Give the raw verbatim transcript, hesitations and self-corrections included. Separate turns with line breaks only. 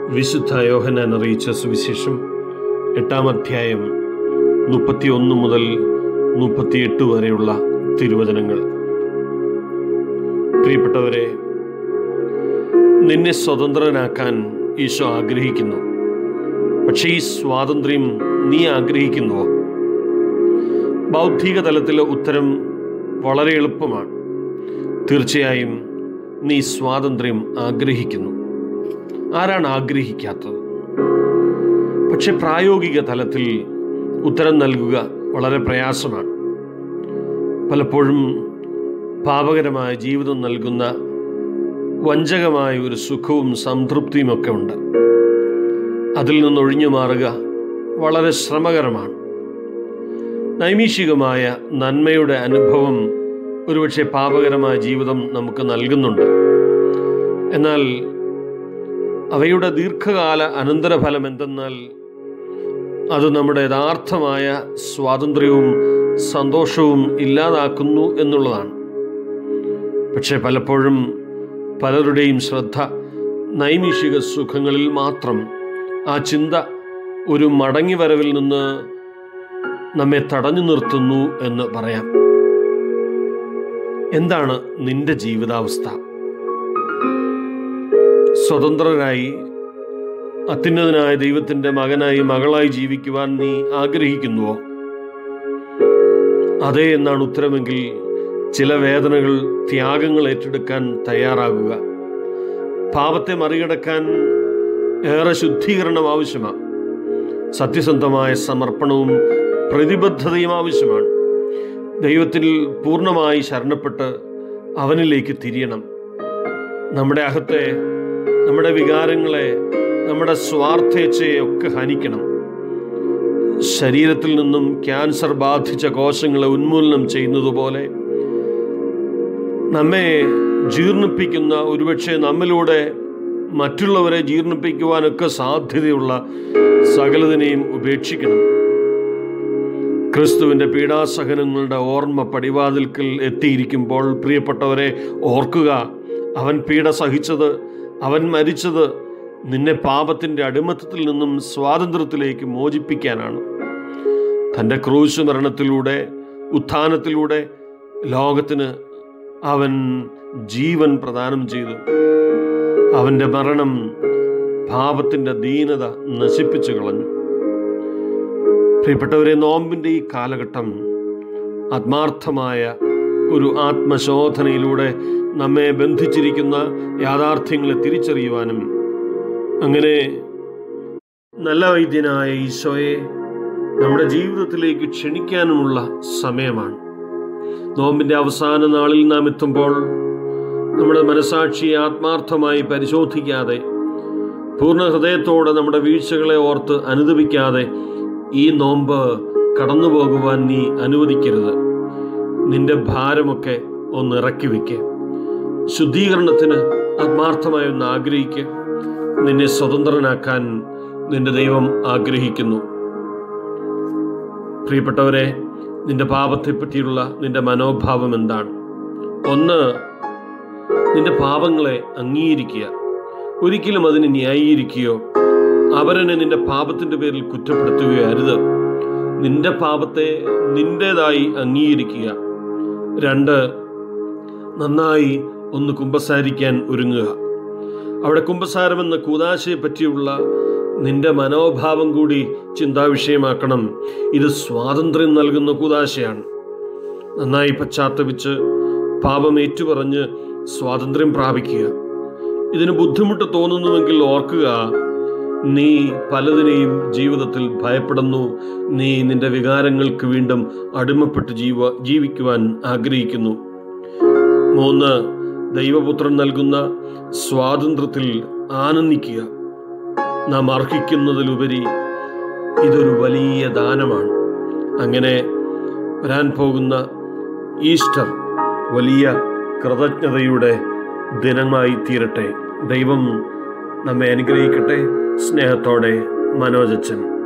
വിശുദ്ധ യോഹന്നാൻ അറിയിച്ച സുവിശേഷം എട്ടാം അധ്യായം മുപ്പത്തി ഒന്ന് മുതൽ മുപ്പത്തിയെട്ട് വരെയുള്ള തിരുവചനങ്ങൾ. പ്രിയപ്പെട്ടവരെ, നിന്നെ സ്വതന്ത്രനാക്കാൻ ഈശോ ആഗ്രഹിക്കുന്നു. പക്ഷേ ഈ സ്വാതന്ത്ര്യം നീ ആഗ്രഹിക്കുന്നുവോ? ബൗദ്ധിക തലത്തിലെ ഉത്തരം വളരെ എളുപ്പമാണ്. തീർച്ചയായും നീ സ്വാതന്ത്ര്യം ആഗ്രഹിക്കുന്നു. ആരാണ് ആഗ്രഹിക്കാത്തത്? പക്ഷെ പ്രായോഗിക തലത്തിൽ ഉത്തരം നൽകുക വളരെ പ്രയാസമാണ്. പലപ്പോഴും പാപകരമായ ജീവിതം നൽകുന്ന വഞ്ചകമായ ഒരു സുഖവും സംതൃപ്തിയുമൊക്കെ ഉണ്ട്. അതിൽ നിന്നൊഴിഞ്ഞു മാറുക വളരെ ശ്രമകരമാണ്. നൈമിഷികമായ നന്മയുടെ അനുഭവം ഒരുപക്ഷെ പാപകരമായ ജീവിതം നമുക്ക് നൽകുന്നുണ്ട്. എന്നാൽ അവയുടെ ദീർഘകാല അനന്തരഫലം എന്തെന്നാൽ അത് നമ്മുടെ യഥാർത്ഥമായ സ്വാതന്ത്ര്യവും സന്തോഷവും ഇല്ലാതാക്കുന്നു എന്നുള്ളതാണ്. പക്ഷെ പലപ്പോഴും പലരുടെയും ശ്രദ്ധ നൈമിഷിക സുഖങ്ങളിൽ മാത്രം. ആ ചിന്ത ഒരു മടങ്ങിവരവിൽ നിന്ന് നമ്മെ തടഞ്ഞു നിർത്തുന്നു എന്ന് പറയാം. എന്താണ് നിന്റെ ജീവിതാവസ്ഥ? സ്വതന്ത്രരായി അത്യുന്നതനായ ദൈവത്തിൻ്റെ മകനായി മകളായി ജീവിക്കുവാൻ നീ ആഗ്രഹിക്കുന്നുവോ? അതേ എന്നാണ് ഉത്തരമെങ്കിൽ ചില വേദനകൾ, ത്യാഗങ്ങൾ ഏറ്റെടുക്കാൻ തയ്യാറാകുക. പാപത്തെ മറികടക്കാൻ ഏറെ ശുദ്ധീകരണം ആവശ്യമാണ്. സത്യസന്ധമായ സമർപ്പണവും പ്രതിബദ്ധതയും ആവശ്യമാണ്. ദൈവത്തിൽ പൂർണ്ണമായി ശരണപ്പെട്ട് അവനിലേക്ക് തിരിയണം. നമ്മുടെ അകത്തെ, നമ്മുടെ വികാരങ്ങളെ, നമ്മുടെ സ്വാർത്ഥേച്ഛയെ ഒക്കെ ഹനിക്കണം. ശരീരത്തിൽ നിന്നും ക്യാൻസർ ബാധിച്ച കോശങ്ങളെ ഉന്മൂലനം ചെയ്യുന്നത് പോലെ നമ്മെ ജീർണിപ്പിക്കുന്ന, ഒരുപക്ഷെ നമ്മിലൂടെ മറ്റുള്ളവരെ ജീർണിപ്പിക്കുവാനൊക്കെ സാധ്യതയുള്ള സകലതിനെയും ഉപേക്ഷിക്കണം. ക്രിസ്തുവിൻ്റെ പീഡാസഹനങ്ങളുടെ ഓർമ്മ പടിവാതിൽക്കൽ എത്തിയിരിക്കുമ്പോൾ പ്രിയപ്പെട്ടവരെ ഓർക്കുക, അവൻ പീഡ സഹിച്ചത്, അവൻ മരിച്ചത് നിന്നെ പാപത്തിൻ്റെ അടിമത്തത്തിൽ നിന്നും സ്വാതന്ത്ര്യത്തിലേക്ക് മോചിപ്പിക്കാനാണ്. തൻ്റെ ക്രൂശ് മരണത്തിലൂടെ, ഉത്ഥാനത്തിലൂടെ ലോകത്തിന് അവൻ ജീവൻ പ്രദാനം ചെയ്തു. അവൻ്റെ മരണം പാപത്തിൻ്റെ ദീനത നശിപ്പിച്ചു കളഞ്ഞു. പ്രിയപ്പെട്ടവരെ, നോമ്പിൻ്റെ ഈ കാലഘട്ടം ആത്മാർത്ഥമായ ഒരു ആത്മശോധനയിലൂടെ നമ്മെ ബന്ധിച്ചിരിക്കുന്ന യാഥാർത്ഥ്യങ്ങളെ തിരിച്ചറിയുവാനും അങ്ങനെ നല്ല വൈദ്യനായ ഈശോയെ നമ്മുടെ ജീവിതത്തിലേക്ക് ക്ഷണിക്കാനുമുള്ള സമയമാണ്. നോമ്പിൻ്റെ അവസാന നാളിൽ നാം എത്തുമ്പോൾ നമ്മുടെ മനസാക്ഷിയെ ആത്മാർത്ഥമായി പരിശോധിക്കാതെ, പൂർണ്ണ ഹൃദയത്തോടെ നമ്മുടെ വീഴ്ചകളെ ഓർത്ത് അനുദപിക്കാതെ ഈ നോമ്പ് കടന്നു പോകുവാൻ നീ അനുവദിക്കരുത്. നിന്റെ ഭാരമൊക്കെ ഒന്ന് ഇറക്കി വയ്ക്കുക. ശുദ്ധീകരണത്തിന് ആത്മാർത്ഥമായി ഒന്ന് ആഗ്രഹിക്കുക. നിന്നെ സ്വതന്ത്രനാക്കാൻ നിന്റെ ദൈവം ആഗ്രഹിക്കുന്നു. പ്രിയപ്പെട്ടവരെ, നിന്റെ പാപത്തെപ്പറ്റിയുള്ള നിന്റെ മനോഭാവം എന്താണ്? ഒന്ന്, നിന്റെ പാപങ്ങളെ അംഗീകരിക്കുക. ഒരിക്കലും അതിനെ ന്യായീകരിക്കുകയോ അവരനെ നിന്റെ പാപത്തിൻ്റെ പേരിൽ കുറ്റപ്പെടുത്തുകയോ അരുത്. നിന്റെ പാപത്തെ നിന്റേതായി അംഗീകരിക്കുക. രണ്ട്, നന്നായി ഒന്ന് കുമ്പസാരിക്കാൻ ഒരുങ്ങുക. അവിടെ കുമ്പസാരമെന്ന കൂദാശയെ പറ്റിയുള്ള നിന്റെ മനോഭാവം കൂടി ചിന്താവിഷയമാക്കണം. ഇത് സ്വാതന്ത്ര്യം നൽകുന്ന കൂദാശയാണ്. നന്നായി പശ്ചാത്തപിച്ച് പാപം ഏറ്റുപറഞ്ഞ് സ്വാതന്ത്ര്യം പ്രാപിക്കുക. ഇതിന് ബുദ്ധിമുട്ട് തോന്നുന്നുവെങ്കിൽ ഓർക്കുക, നീ പലതിനെയും ജീവിതത്തിൽ ഭയപ്പെടുന്നു. നീ നിന്റെ വികാരങ്ങൾക്ക് വീണ്ടും അടിമപ്പെട്ട് ജീവ ജീവിക്കുവാൻ ആഗ്രഹിക്കുന്നു. മൂന്ന്, ദൈവപുത്രൻ നൽകുന്ന സ്വാതന്ത്ര്യത്തിൽ ആനന്ദിക്കുക. നാം അർഹിക്കുന്നതിലുപരി ഇതൊരു വലിയ ദാനമാണ്. അങ്ങനെ വരാൻ പോകുന്ന ഈസ്റ്റർ വലിയ കൃതജ്ഞതയുടെ ദിനമായി തീരട്ടെ. ദൈവം നമ്മെ അനുഗ്രഹിക്കട്ടെ. സ്നേഹത്തോടെ, മനോജ് അച്ഛൻ.